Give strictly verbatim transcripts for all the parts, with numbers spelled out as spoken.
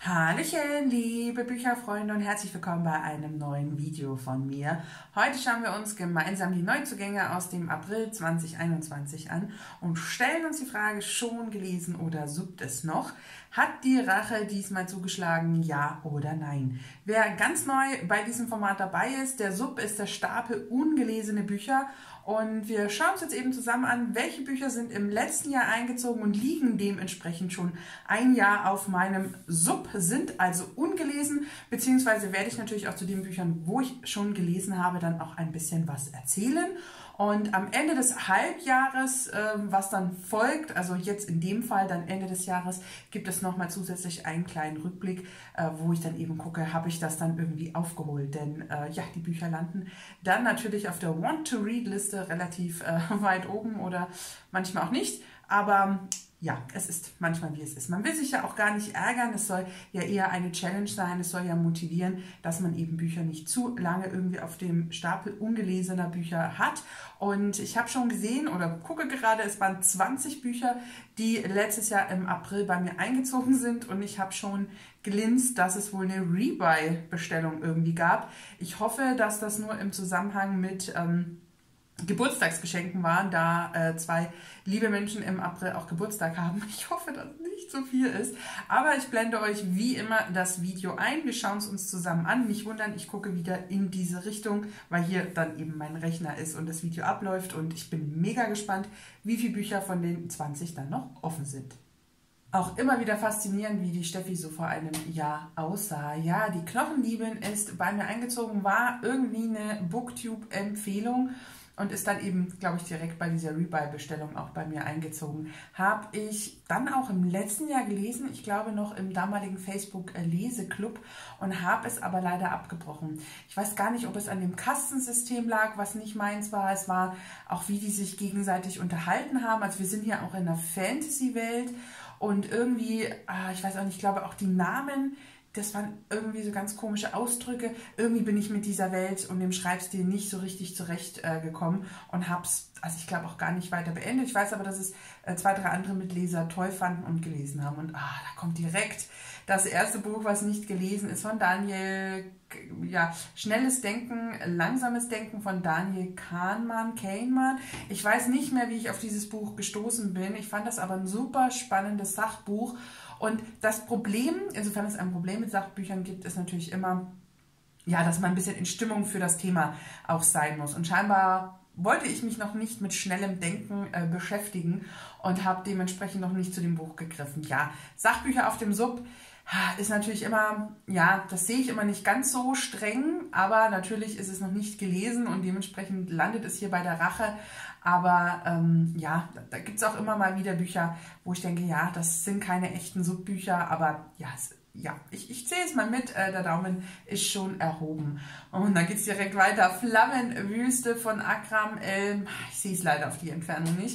Hallöchen, liebe Bücherfreunde und herzlich willkommen bei einem neuen Video von mir. Heute schauen wir uns gemeinsam die Neuzugänge aus dem April zweitausendeinundzwanzig an und stellen uns die Frage, schon gelesen oder suppt es noch? Hat die Rache diesmal zugeschlagen, ja oder nein? Wer ganz neu bei diesem Format dabei ist, der Sub ist der Stapel ungelesene Bücher. Und wir schauen uns jetzt eben zusammen an, welche Bücher sind im letzten Jahr eingezogen und liegen dementsprechend schon ein Jahr auf meinem Sub, sind also ungelesen, beziehungsweise werde ich natürlich auch zu den Büchern, wo ich schon gelesen habe, dann auch ein bisschen was erzählen. Und am Ende des Halbjahres, äh, was dann folgt, also jetzt in dem Fall dann Ende des Jahres, gibt es nochmal zusätzlich einen kleinen Rückblick, äh, wo ich dann eben gucke, habe ich das dann irgendwie aufgeholt. Denn äh, ja, die Bücher landen dann natürlich auf der Want-to-Read-Liste relativ äh, weit oben oder manchmal auch nicht. Aber ja, es ist manchmal, wie es ist. Man will sich ja auch gar nicht ärgern. Es soll ja eher eine Challenge sein. Es soll ja motivieren, dass man eben Bücher nicht zu lange irgendwie auf dem Stapel ungelesener Bücher hat. Und ich habe schon gesehen oder gucke gerade, es waren zwanzig Bücher, die letztes Jahr im April bei mir eingezogen sind. Und ich habe schon gelinst, dass es wohl eine Rebuy-Bestellung irgendwie gab. Ich hoffe, dass das nur im Zusammenhang mit Ähm, Geburtstagsgeschenken waren, da äh, zwei liebe Menschen im April auch Geburtstag haben. Ich hoffe, dass nicht so viel ist, aber ich blende euch wie immer das Video ein. Wir schauen es uns zusammen an. Nicht wundern, ich gucke wieder in diese Richtung, weil hier dann eben mein Rechner ist und das Video abläuft und ich bin mega gespannt, wie viele Bücher von den zwanzig dann noch offen sind. Auch immer wieder faszinierend, wie die Steffi so vor einem Jahr aussah. Ja, die Knochendiebin ist bei mir eingezogen, war irgendwie eine Booktube-Empfehlung und ist dann eben, glaube ich, direkt bei dieser Rebuy-Bestellung auch bei mir eingezogen. Habe ich dann auch im letzten Jahr gelesen, ich glaube noch im damaligen Facebook-Leseclub und habe es aber leider abgebrochen. Ich weiß gar nicht, ob es an dem Kastensystem lag, was nicht meins war. Es war auch, wie die sich gegenseitig unterhalten haben. Also wir sind hier auch in einer Fantasy-Welt. Und irgendwie, ich weiß auch nicht, ich glaube auch die Namen, das waren irgendwie so ganz komische Ausdrücke. Irgendwie bin ich mit dieser Welt und dem Schreibstil nicht so richtig zurechtgekommen und habe es, also ich glaube auch gar nicht weiter beendet. Ich weiß aber, dass es zwei, drei andere Mitleser toll fanden und gelesen haben. Und ah, da kommt direkt das erste Buch, was nicht gelesen ist, von Daniel, ja, Schnelles Denken, Langsames Denken von Daniel Kahnemann, Kahnemann. Ich weiß nicht mehr, wie ich auf dieses Buch gestoßen bin. Ich fand das aber ein super spannendes Sachbuch. Und das Problem, insofern es ein Problem mit Sachbüchern gibt, ist natürlich immer, ja, dass man ein bisschen in Stimmung für das Thema auch sein muss. Und scheinbar wollte ich mich noch nicht mit schnellem Denken äh, beschäftigen und habe dementsprechend noch nicht zu dem Buch gegriffen. Ja, Sachbücher auf dem Sub ist natürlich immer, ja, das sehe ich immer nicht ganz so streng, aber natürlich ist es noch nicht gelesen und dementsprechend landet es hier bei der Rache. Aber ähm, ja, da, da gibt es auch immer mal wieder Bücher, wo ich denke, ja, das sind keine echten Subbücher, aber ja, es, ja, ich, ich zähle es mal mit, äh, der Daumen ist schon erhoben. Und dann geht es direkt weiter. Flammenwüste von Akram El, ich sehe es leider auf die Entfernung nicht.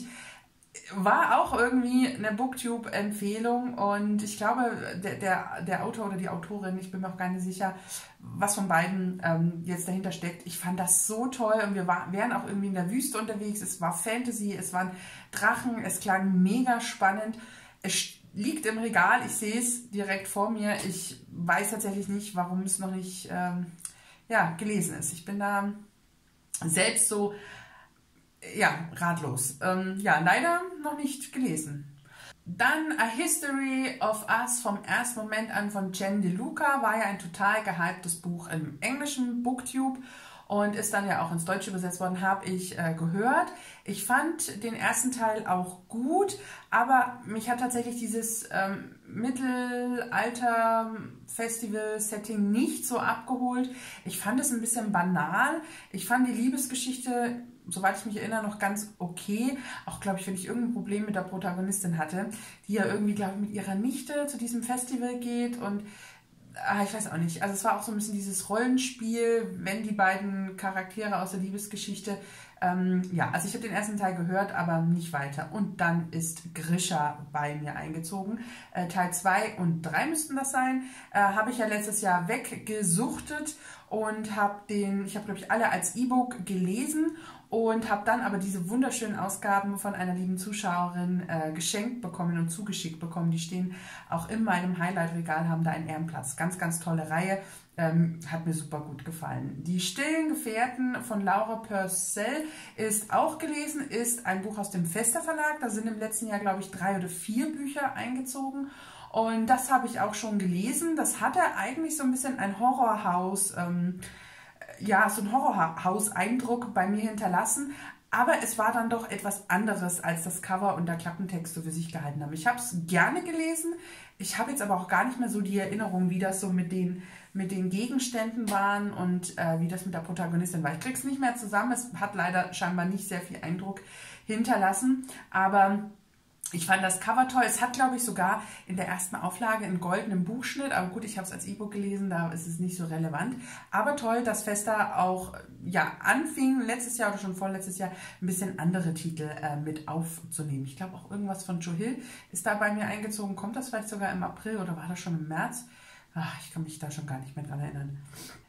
War auch irgendwie eine Booktube-Empfehlung und ich glaube, der, der, der Autor oder die Autorin, ich bin mir auch gar nicht sicher, was von beiden ähm, jetzt dahinter steckt. Ich fand das so toll und wir war, wären auch irgendwie in der Wüste unterwegs. Es war Fantasy, es waren Drachen, es klang mega spannend. Es liegt im Regal, ich sehe es direkt vor mir. Ich weiß tatsächlich nicht, warum es noch nicht ähm, ja, gelesen ist. Ich bin da selbst so ja, ratlos. Ähm, ja, leider noch nicht gelesen. Dann A History of Us vom ersten Moment an von Jen DeLuca, war ja ein total gehyptes Buch im englischen Booktube und ist dann ja auch ins Deutsche übersetzt worden, habe ich äh, gehört. Ich fand den ersten Teil auch gut, aber mich hat tatsächlich dieses ähm, Mittelalter-Festival-Setting nicht so abgeholt. Ich fand es ein bisschen banal. Ich fand die Liebesgeschichte, soweit ich mich erinnere, noch ganz okay. Auch, glaube ich, wenn ich irgendein Problem mit der Protagonistin hatte, die ja irgendwie, glaube ich, mit ihrer Nichte zu diesem Festival geht und ah, ich weiß auch nicht. Also es war auch so ein bisschen dieses Rollenspiel, wenn die beiden Charaktere aus der Liebesgeschichte Ähm, ja, also ich habe den ersten Teil gehört, aber nicht weiter. Und dann ist Grisha bei mir eingezogen. Äh, Teil zwei und drei müssten das sein. Äh, habe ich ja letztes Jahr weggesuchtet und habe den, ich habe glaube ich alle als E-Book gelesen und habe dann aber diese wunderschönen Ausgaben von einer lieben Zuschauerin äh, geschenkt bekommen und zugeschickt bekommen. Die stehen auch in meinem Highlight-Regal, haben da einen Ehrenplatz. Ganz, ganz tolle Reihe. Ähm, hat mir super gut gefallen. Die stillen Gefährten von Laura Purcell ist auch gelesen, ist ein Buch aus dem Vesta Verlag. Da sind im letzten Jahr, glaube ich, drei oder vier Bücher eingezogen. Und das habe ich auch schon gelesen. Das hatte eigentlich so ein bisschen ein Horrorhaus, ähm, ja, so ein Horrorhaus-Eindruck bei mir hinterlassen. Aber es war dann doch etwas anderes, als das Cover und der Klappentext so für sich gehalten haben. Ich habe es gerne gelesen. Ich habe jetzt aber auch gar nicht mehr so die Erinnerung, wie das so mit den, mit den Gegenständen waren und äh, wie das mit der Protagonistin war. Ich kriege es nicht mehr zusammen. Es hat leider scheinbar nicht sehr viel Eindruck hinterlassen. Aber ich fand das Cover toll. Es hat, glaube ich, sogar in der ersten Auflage einen goldenen Buchschnitt. Aber gut, ich habe es als E-Book gelesen, da ist es nicht so relevant. Aber toll, dass Vesta auch ja, anfing, letztes Jahr oder schon vorletztes Jahr, ein bisschen andere Titel äh, mit aufzunehmen. Ich glaube auch irgendwas von Joe Hill ist da bei mir eingezogen. Kommt das vielleicht sogar im April oder war das schon im März? Ach, ich kann mich da schon gar nicht mehr dran erinnern.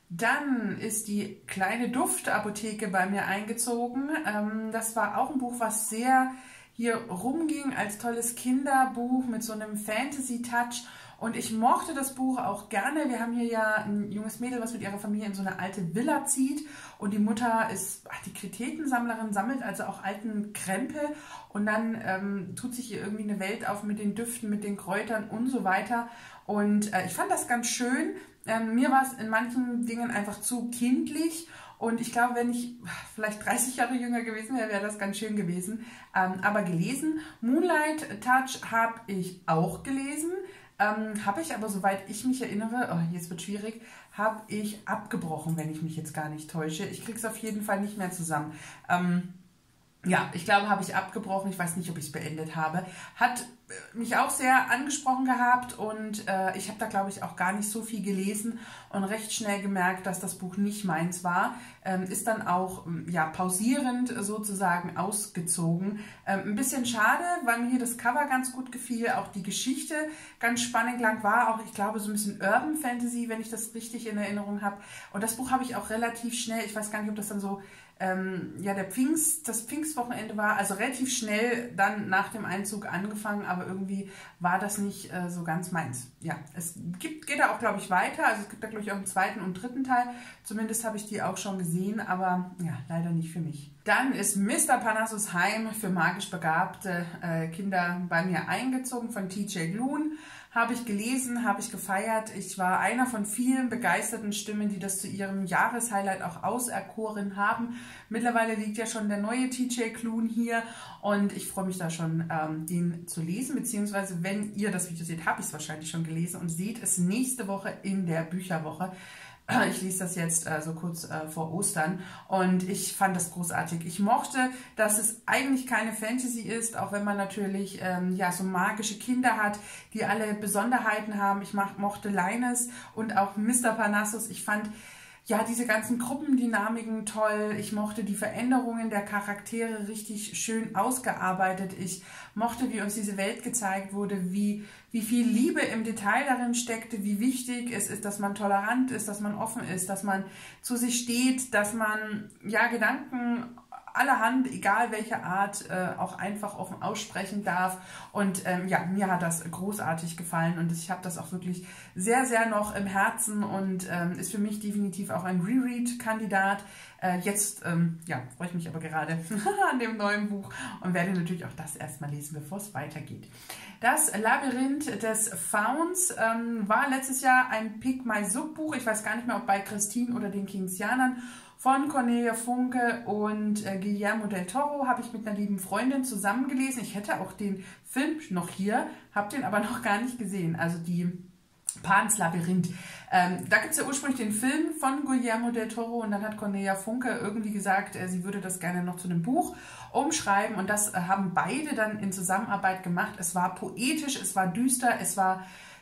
Dann ist die kleine Duftapotheke bei mir eingezogen. Ähm, das war auch ein Buch, was sehr hier rumging als tolles Kinderbuch mit so einem Fantasy-Touch. Und ich mochte das Buch auch gerne. Wir haben hier ja ein junges Mädel, was mit ihrer Familie in so eine alte Villa zieht. Und die Mutter ist Antiquitätensammlerin, sammelt also auch alten Krempel. Und dann ähm, tut sich hier irgendwie eine Welt auf mit den Düften, mit den Kräutern und so weiter. Und äh, ich fand das ganz schön. Ähm, mir war es in manchen Dingen einfach zu kindlich. Und ich glaube, wenn ich vielleicht dreißig Jahre jünger gewesen wäre, wäre das ganz schön gewesen. Ähm, aber gelesen. Moonlight Touch habe ich auch gelesen. Ähm, habe ich aber, soweit ich mich erinnere, oh, jetzt wird schwierig, habe ich abgebrochen, wenn ich mich jetzt gar nicht täusche. Ich kriege es auf jeden Fall nicht mehr zusammen. Ähm, ja, ich glaube, habe ich abgebrochen. Ich weiß nicht, ob ich es beendet habe. Hat mich auch sehr angesprochen gehabt und äh, ich habe da, glaube ich, auch gar nicht so viel gelesen und recht schnell gemerkt, dass das Buch nicht meins war. Ähm, ist dann auch ja, pausierend sozusagen ausgezogen. Ähm, ein bisschen schade, weil mir hier das Cover ganz gut gefiel, auch die Geschichte ganz spannend lang war, auch ich glaube so ein bisschen Urban Fantasy, wenn ich das richtig in Erinnerung habe. Und das Buch habe ich auch relativ schnell, ich weiß gar nicht, ob das dann so Ähm, ja, der Pfingst, das Pfingstwochenende war, also relativ schnell dann nach dem Einzug angefangen, aber irgendwie war das nicht äh, so ganz meins. Ja, es gibt, geht da auch, glaube ich, weiter, also es gibt da, glaube ich, auch einen zweiten und dritten Teil, zumindest habe ich die auch schon gesehen, aber ja, leider nicht für mich. Dann ist Mister Parnassus Heim für magisch begabte äh, Kinder bei mir eingezogen von T J Klune. Habe ich gelesen, habe ich gefeiert. Ich war einer von vielen begeisterten Stimmen, die das zu ihrem Jahreshighlight auch auserkoren haben. Mittlerweile liegt ja schon der neue T J Klune hier und ich freue mich da schon, ähm, den zu lesen. Beziehungsweise, wenn ihr das Video seht, habe ich es wahrscheinlich schon gelesen und seht es nächste Woche in der Bücherwoche. Ich lese das jetzt äh, so kurz äh, vor Ostern und ich fand das großartig. Ich mochte, dass es eigentlich keine Fantasy ist, auch wenn man natürlich ähm, ja, so magische Kinder hat, die alle Besonderheiten haben. Ich mach, mochte Linus und auch Mister Parnassus. Ich fand ja diese ganzen Gruppendynamiken toll. Ich mochte die Veränderungen der Charaktere richtig schön ausgearbeitet. Ich mochte, wie uns diese Welt gezeigt wurde, wie, wie viel Liebe im Detail darin steckte, wie wichtig es ist, dass man tolerant ist, dass man offen ist, dass man zu sich steht, dass man ja Gedanken allerhand, egal welche Art, äh, auch einfach offen aussprechen darf. Und ähm, ja, mir hat das großartig gefallen und ich habe das auch wirklich sehr, sehr noch im Herzen und ähm, ist für mich definitiv auch ein Reread-Kandidat. Äh, jetzt ähm, ja, freue ich mich aber gerade an dem neuen Buch und werde natürlich auch das erstmal lesen, bevor es weitergeht. Das Labyrinth des Fauns ähm, war letztes Jahr ein Pick My Sub Buch. Ich weiß gar nicht mehr, ob bei Christine oder den Kingsianern. Von Cornelia Funke und äh, Guillermo del Toro habe ich mit einer lieben Freundin zusammengelesen. Ich hätte auch den Film noch hier, habe den aber noch gar nicht gesehen. Also die Pans Labyrinth. Ähm, da gibt es ja ursprünglich den Film von Guillermo del Toro und dann hat Cornelia Funke irgendwie gesagt, äh, sie würde das gerne noch zu einem Buch umschreiben und das äh, haben beide dann in Zusammenarbeit gemacht. Es war poetisch, es war düster, es war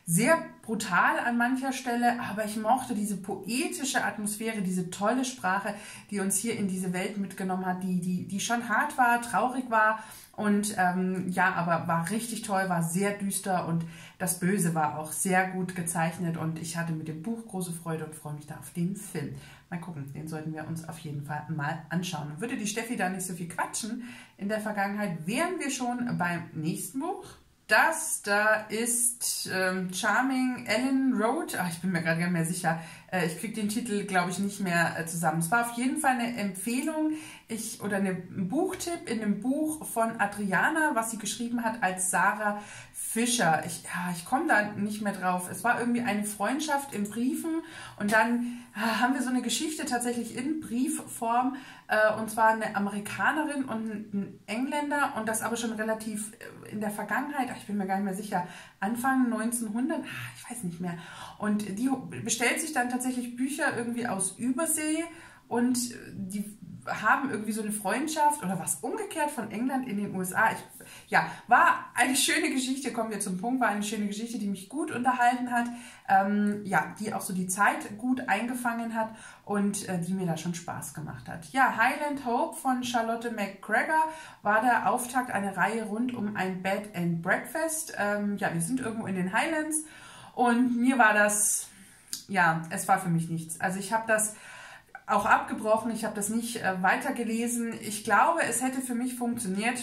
sehr brutal an mancher Stelle, aber ich mochte diese poetische Atmosphäre, diese tolle Sprache, die uns hier in diese Welt mitgenommen hat, die, die, die schon hart war, traurig war und ähm, ja, aber war richtig toll, war sehr düster und das Böse war auch sehr gut gezeichnet und ich hatte mit dem Buch große Freude und freue mich da auf den Film. Mal gucken, den sollten wir uns auf jeden Fall mal anschauen. Und würde die Steffi da nicht so viel quatschen in der Vergangenheit, wären wir schon beim nächsten Buch. Das da ist ähm, Charming Ellen Road. Ach, ich bin mir gerade gar nicht mehr sicher. Äh, ich kriege den Titel, glaube ich, nicht mehr äh, zusammen. Es war auf jeden Fall eine Empfehlung ich, oder eine, ein Buchtipp in dem Buch von Adriana, was sie geschrieben hat als Sarah Fischer. Ich, ja, ich komme da nicht mehr drauf. Es war irgendwie eine Freundschaft in Briefen und dann äh, haben wir so eine Geschichte tatsächlich in Briefform. Und zwar eine Amerikanerin und ein Engländer und das aber schon relativ in der Vergangenheit, ich bin mir gar nicht mehr sicher, Anfang neunzehnhundert, ich weiß nicht mehr. Und die bestellt sich dann tatsächlich Bücher irgendwie aus Übersee und die haben irgendwie so eine Freundschaft oder was umgekehrt von England in den U S A. Ich, ja, war eine schöne Geschichte, kommen wir zum Punkt, war eine schöne Geschichte, die mich gut unterhalten hat, ähm, ja, die auch so die Zeit gut eingefangen hat und äh, die mir da schon Spaß gemacht hat. Ja, Highland Hope von Charlotte McGregor war der Auftakt einer Reihe rund um ein Bed and Breakfast. Ähm, ja, wir sind irgendwo in den Highlands und mir war das, ja, es war für mich nichts. Also ich habe das auch abgebrochen, ich habe das nicht äh, weitergelesen. Ich glaube, es hätte für mich funktioniert,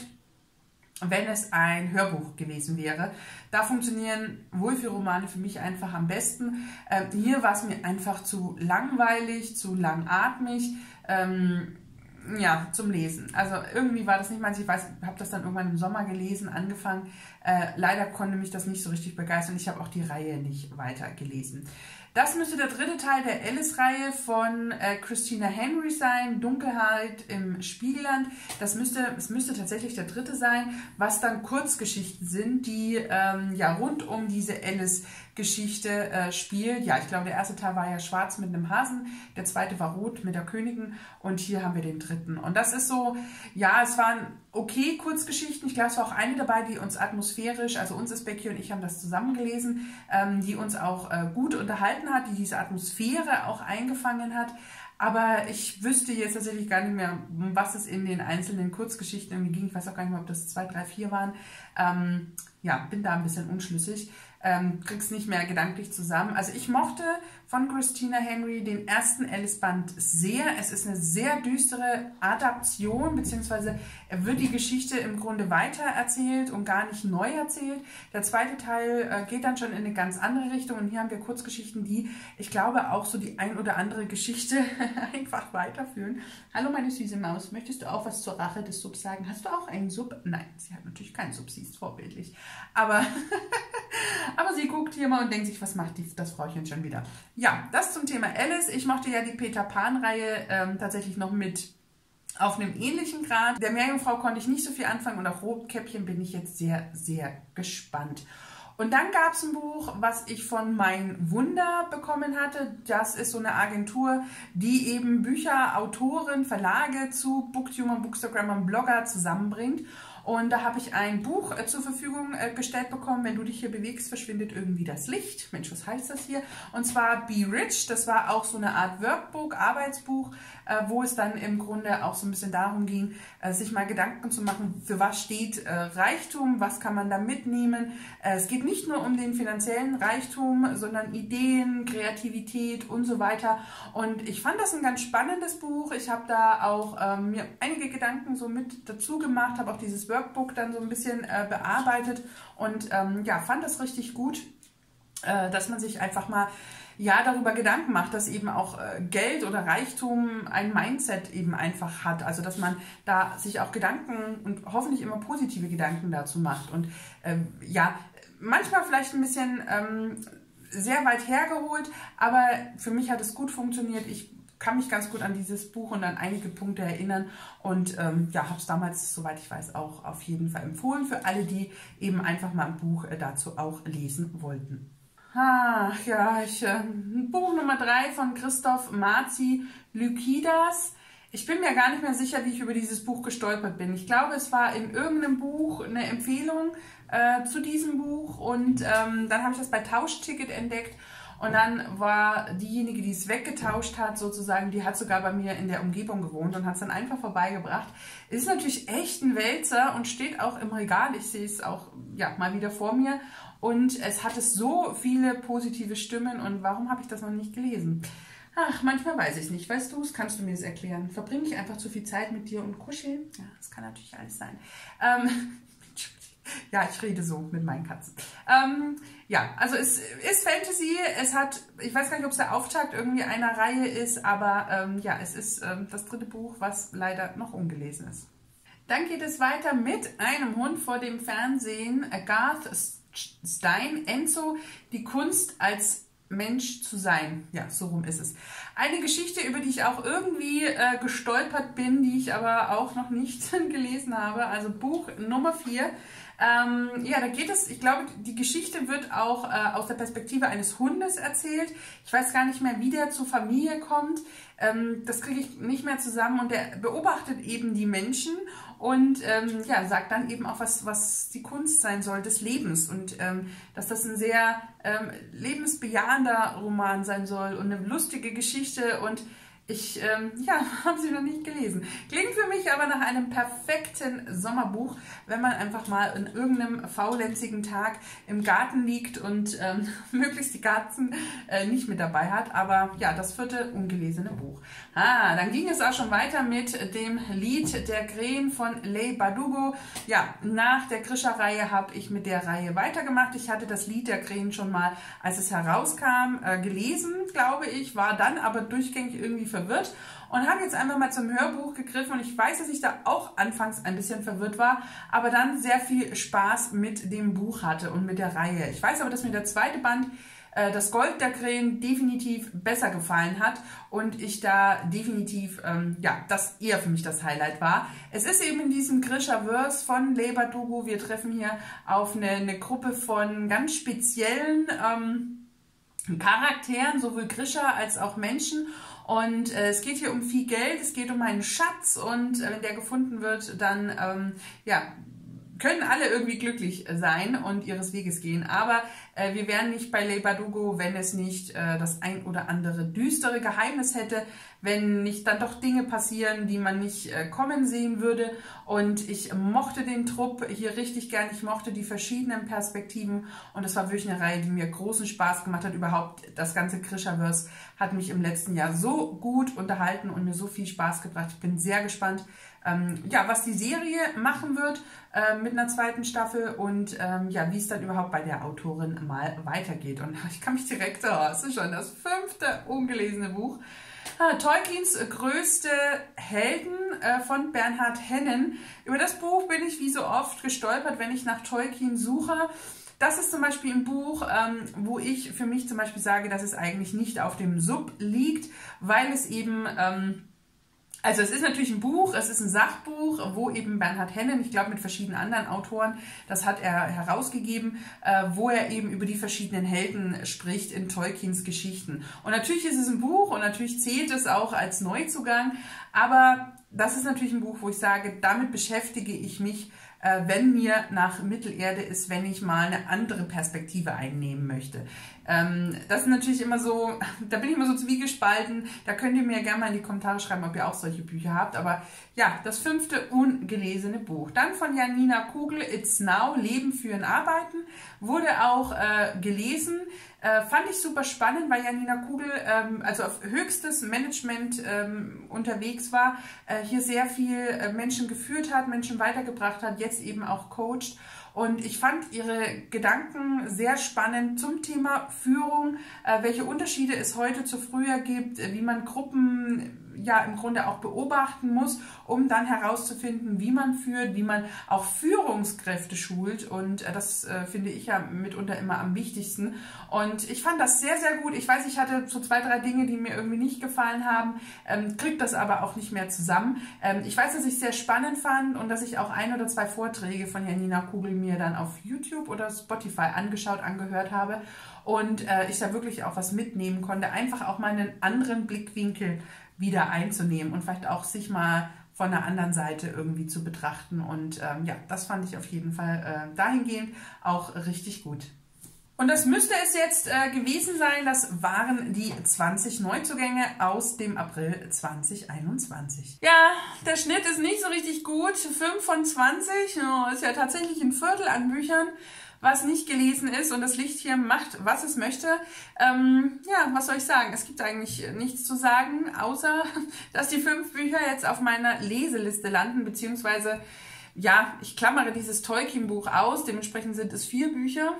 wenn es ein Hörbuch gewesen wäre. Da funktionieren Wohlfühlromane für mich einfach am besten. Ähm, hier war es mir einfach zu langweilig, zu langatmig, ähm, ja, zum Lesen. Also irgendwie war das nicht meins. Ich weiß, habe das dann irgendwann im Sommer gelesen, angefangen. Äh, leider konnte mich das nicht so richtig begeistern. Ich habe auch die Reihe nicht weiter gelesen. Das müsste der dritte Teil der Alice-Reihe von äh, Christina Henry sein, Dunkelheit im Spiegelland. Das müsste, es müsste tatsächlich der dritte sein, was dann Kurzgeschichten sind, die ähm, ja rund um diese Alice-Geschichte äh, spielt. Ja, ich glaube, der erste Teil war ja schwarz mit einem Hasen, der zweite war rot mit der Königin und hier haben wir den dritten. Und das ist so, ja, es waren okay Kurzgeschichten. Ich glaube, es war auch eine dabei, die uns atmosphärisch, also uns ist Becky und ich haben das zusammen gelesen, ähm, die uns auch äh, gut unterhalten hat, die diese Atmosphäre auch eingefangen hat. Aber ich wüsste jetzt tatsächlich gar nicht mehr, um was es in den einzelnen Kurzgeschichten irgendwie ging. Ich weiß auch gar nicht mehr, ob das zwei, drei, vier waren. Ähm, ja, bin da ein bisschen unschlüssig. Ähm, krieg's nicht mehr gedanklich zusammen. Also ich mochte von Christina Henry den ersten Alice-Band sehr. Es ist eine sehr düstere Adaption, beziehungsweise er wird die Geschichte im Grunde weiter erzählt und gar nicht neu erzählt. Der zweite Teil äh, geht dann schon in eine ganz andere Richtung und hier haben wir Kurzgeschichten, die, ich glaube, auch so die ein oder andere Geschichte einfach weiterführen. Hallo meine süße Maus, möchtest du auch was zur Rache des Subs sagen? Hast du auch einen Sub? Nein, sie hat natürlich keinen Sub, sie ist vorbildlich. Aber... Aber sie guckt hier mal und denkt sich, was macht die, das Frauchen schon wieder? Ja, das zum Thema Alice. Ich mochte ja die Peter Pan-Reihe ähm, tatsächlich noch mit auf einem ähnlichen Grad. Der Meerjungfrau konnte ich nicht so viel anfangen und auf Rotkäppchen bin ich jetzt sehr, sehr gespannt. Und dann gab es ein Buch, was ich von Mein Wunder bekommen hatte. Das ist so eine Agentur, die eben Bücher, Autoren, Verlage zu Booktubern, Bookstagrammern, Blogger zusammenbringt. Und da habe ich ein Buch äh, zur Verfügung äh, gestellt bekommen. Wenn du dich hier bewegst, verschwindet irgendwie das Licht. Mensch, was heißt das hier? Und zwar Be Rich. Das war auch so eine Art Workbook, Arbeitsbuch, äh, wo es dann im Grunde auch so ein bisschen darum ging, äh, sich mal Gedanken zu machen, für was steht äh, Reichtum, was kann man da mitnehmen. Äh, es geht nicht nur um den finanziellen Reichtum, sondern Ideen, Kreativität und so weiter. Und ich fand das ein ganz spannendes Buch. Ich habe da auch ähm, mir einige Gedanken so mit dazu gemacht, habe auch dieses Workbook dann so ein bisschen äh, bearbeitet und ähm, ja, fand das richtig gut, äh, dass man sich einfach mal ja darüber Gedanken macht, dass eben auch äh, Geld oder Reichtum ein Mindset eben einfach hat, also dass man da sich auch Gedanken und hoffentlich immer positive Gedanken dazu macht und ähm, ja, manchmal vielleicht ein bisschen ähm, sehr weit hergeholt, aber für mich hat es gut funktioniert. Ich kann mich ganz gut an dieses Buch und an einige Punkte erinnern und ähm, ja, habe es damals, soweit ich weiß, auch auf jeden Fall empfohlen für alle, die eben einfach mal ein Buch äh, dazu auch lesen wollten. Ach ja, ich, äh, Buch Nummer drei von Christoph Marzi Lykidas. Ich bin mir gar nicht mehr sicher, wie ich über dieses Buch gestolpert bin. Ich glaube, es war in irgendeinem Buch eine Empfehlung äh, zu diesem Buch und ähm, dann habe ich das bei Tauschticket entdeckt. Und dann war diejenige, die es weggetauscht hat, sozusagen, die hat sogar bei mir in der Umgebung gewohnt und hat es dann einfach vorbeigebracht. Ist natürlich echt ein Wälzer und steht auch im Regal. Ich sehe es auch ja, mal wieder vor mir. Und es hatte so viele positive Stimmen. Und warum habe ich das noch nicht gelesen? Ach, manchmal weiß ich es nicht. Weißt du es? Kannst du mir das erklären? Verbringe ich einfach zu viel Zeit mit dir und kuscheln? Ja, das kann natürlich alles sein. Ähm... Ja, ich rede so mit meinen Katzen. Ähm, ja, also es ist Fantasy, es hat, ich weiß gar nicht, ob es der Auftakt irgendwie einer Reihe ist, aber ähm, ja, es ist ähm, das dritte Buch, was leider noch ungelesen ist. Dann geht es weiter mit einem Hund vor dem Fernsehen, Garth Stein, Enzo, die Kunst als Mensch zu sein. Ja, so rum ist es. Eine Geschichte, über die ich auch irgendwie äh, gestolpert bin, die ich aber auch noch nicht gelesen habe. Also Buch Nummer vier. Ähm, ja, da geht es, ich glaube, die Geschichte wird auch äh, aus der Perspektive eines Hundes erzählt. Ich weiß gar nicht mehr, wie der zur Familie kommt. Ähm, das kriege ich nicht mehr zusammen und der beobachtet eben die Menschen und ähm, ja, sagt dann eben auch, was, was die Kunst sein soll des Lebens und ähm, dass das ein sehr ähm, lebensbejahender Roman sein soll und eine lustige Geschichte und ich ähm, ja, habe sie noch nicht gelesen. Klingt für mich aber nach einem perfekten Sommerbuch, wenn man einfach mal in irgendeinem faulenzigen Tag im Garten liegt und ähm, möglichst die Katzen äh, nicht mit dabei hat. Aber ja, das vierte ungelesene Buch. Ah, dann ging es auch schon weiter mit dem Lied der Krähen von Leigh Bardugo. Ja, nach der Grisha-Reihe habe ich mit der Reihe weitergemacht. Ich hatte das Lied der Krähen schon mal, als es herauskam, äh, gelesen, glaube ich, war dann aber durchgängig irgendwie verwirrt und habe jetzt einfach mal zum Hörbuch gegriffen und ich weiß, dass ich da auch anfangs ein bisschen verwirrt war, aber dann sehr viel Spaß mit dem Buch hatte und mit der Reihe. Ich weiß aber, dass mir der zweite Band, äh, das Gold der Krähen, definitiv besser gefallen hat und ich da definitiv, ähm, ja, das eher für mich das Highlight war. Es ist eben in diesem Grisha-Verse von Leigh Bardugo. Wir treffen hier auf eine, eine Gruppe von ganz speziellen ähm, Charakteren, sowohl Grisha als auch Menschen. Und äh, es geht hier um viel Geld, es geht um einen Schatz und äh, wenn der gefunden wird, dann ähm, ja, können alle irgendwie glücklich sein und ihres Weges gehen. Aber äh, wir wären nicht bei Leigh Bardugo, wenn es nicht äh, das ein oder andere düstere Geheimnis hätte, wenn nicht dann doch Dinge passieren, die man nicht äh, kommen sehen würde. Und ich mochte den Trupp hier richtig gern. Ich mochte die verschiedenen Perspektiven und es war wirklich eine Reihe, die mir großen Spaß gemacht hat. Überhaupt das ganze Grisha-Verse hat mich im letzten Jahr so gut unterhalten und mir so viel Spaß gebracht. Ich bin sehr gespannt, ähm, ja, was die Serie machen wird äh, mit einer zweiten Staffel und ähm, ja, wie es dann überhaupt bei der Autorin mal weitergeht. Und ich kann mich direkt, oh, es ist schon das fünfte ungelesene Buch. Ah, Tolkiens größte Helden äh, von Bernhard Hennen. Über das Buch bin ich wie so oft gestolpert, wenn ich nach Tolkien suche. Das ist zum Beispiel ein Buch, ähm, wo ich für mich zum Beispiel sage, dass es eigentlich nicht auf dem Sub liegt, weil es eben... Ähm, Also es ist natürlich ein Buch, es ist ein Sachbuch, wo eben Bernhard Hennen, ich glaube mit verschiedenen anderen Autoren, das hat er herausgegeben, äh, wo er eben über die verschiedenen Helden spricht in Tolkiens Geschichten. Und natürlich ist es ein Buch und natürlich zählt es auch als Neuzugang, aber das ist natürlich ein Buch, wo ich sage, damit beschäftige ich mich, äh, wenn mir nach Mittelerde ist, wenn ich mal eine andere Perspektive einnehmen möchte. Ähm, das ist natürlich immer so, da bin ich immer so zwiegespalten, da könnt ihr mir gerne mal in die Kommentare schreiben, ob ihr auch solche Bücher habt, aber ja, das fünfte ungelesene Buch. Dann von Janina Kugel, It's Now, Leben, Führen, Arbeiten, wurde auch äh, gelesen, äh, fand ich super spannend, weil Janina Kugel ähm, also auf höchstes Management ähm, unterwegs war, äh, hier sehr viel äh, Menschen geführt hat, Menschen weitergebracht hat, jetzt eben auch coacht. Und ich fand ihre Gedanken sehr spannend zum Thema Führung, äh, welche Unterschiede es heute zu früher gibt, wie man Gruppen ja im Grunde auch beobachten muss, um dann herauszufinden, wie man führt, wie man auch Führungskräfte schult. Und äh, das äh, finde ich ja mitunter immer am wichtigsten. Und ich fand das sehr, sehr gut. Ich weiß, ich hatte so zwei, drei Dinge, die mir irgendwie nicht gefallen haben, ähm, kriege das aber auch nicht mehr zusammen. Ähm, ich weiß, dass ich es sehr spannend fand und dass ich auch ein oder zwei Vorträge von Janina Kugel mir dann auf YouTube oder Spotify angeschaut, angehört habe. und äh, ich da wirklich auch was mitnehmen konnte, einfach auch mal einen anderen Blickwinkel wieder einzunehmen und vielleicht auch sich mal von der anderen Seite irgendwie zu betrachten. Und ähm, ja, das fand ich auf jeden Fall äh, dahingehend auch richtig gut. Und das müsste es jetzt äh, gewesen sein. Das waren die zwanzig Neuzugänge aus dem April zweitausendeinundzwanzig. Ja, der Schnitt ist nicht so richtig gut. fünf von zwanzig, oh, ist ja tatsächlich ein Viertel an Büchern, was nicht gelesen ist. Und das Licht hier macht, was es möchte. Ähm, ja, was soll ich sagen? Es gibt eigentlich nichts zu sagen, außer dass die fünf Bücher jetzt auf meiner Leseliste landen, beziehungsweise ja, ich klammere dieses Tolkien-Buch aus, dementsprechend sind es vier Bücher.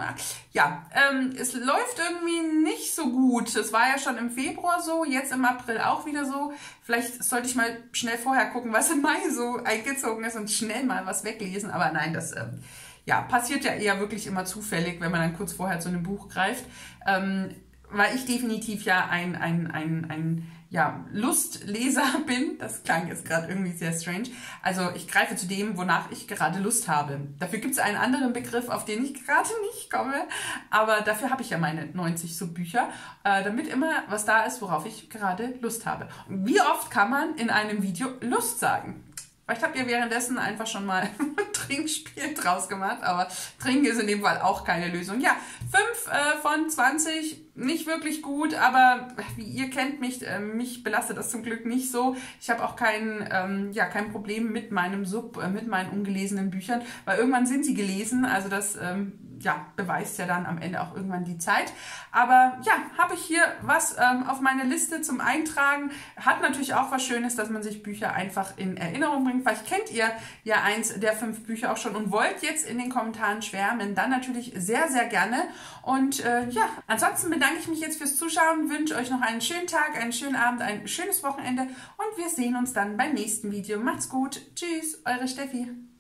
Ja, ähm, es läuft irgendwie nicht so gut. Es war ja schon im Februar so, jetzt im April auch wieder so. Vielleicht sollte ich mal schnell vorher gucken, was im Mai so eingezogen ist und schnell mal was weglesen. Aber nein, das ähm, ja, passiert ja eher wirklich immer zufällig, wenn man dann kurz vorher zu einem Buch greift. Ähm, weil ich definitiv ja ein, ein, ein, ein ja, Lustleser bin. Das klang jetzt gerade irgendwie sehr strange. Also ich greife zu dem, wonach ich gerade Lust habe. Dafür gibt es einen anderen Begriff, auf den ich gerade nicht komme. Aber dafür habe ich ja meine neunzig so Bücher, äh, damit immer was da ist, worauf ich gerade Lust habe. Und wie oft kann man in einem Video Lust sagen? Vielleicht habt ihr währenddessen einfach schon mal ein Trinkspiel draus gemacht, aber Trinken ist in dem Fall auch keine Lösung. Ja, fünf äh, von zwanzig, nicht wirklich gut, aber wie ihr kennt mich, äh, mich belastet das zum Glück nicht so. Ich habe auch kein, ähm, ja, kein Problem mit meinem Sub, äh, mit meinen ungelesenen Büchern, weil irgendwann sind sie gelesen, also das ähm, ja, beweist ja dann am Ende auch irgendwann die Zeit. Aber ja, habe ich hier was ähm, auf meine Liste zum Eintragen. Hat natürlich auch was Schönes, dass man sich Bücher einfach in Erinnerung bringt. Vielleicht kennt ihr ja eins der fünf Bücher auch schon und wollt jetzt in den Kommentaren schwärmen. Dann natürlich sehr, sehr gerne. Und äh, ja, ansonsten bedanke ich mich jetzt fürs Zuschauen, wünsche euch noch einen schönen Tag, einen schönen Abend, ein schönes Wochenende und wir sehen uns dann beim nächsten Video. Macht's gut. Tschüss, eure Steffi.